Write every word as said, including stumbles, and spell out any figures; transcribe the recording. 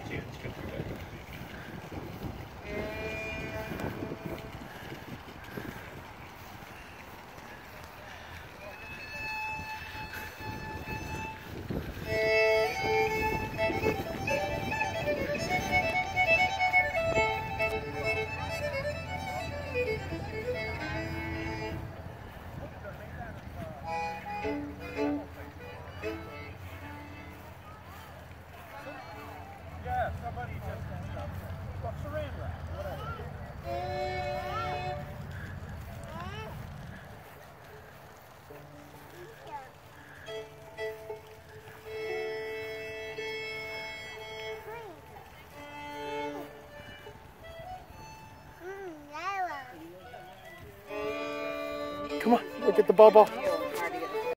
Yeah, somebody just got saran wrap, whatever. Come on, look at the bubble.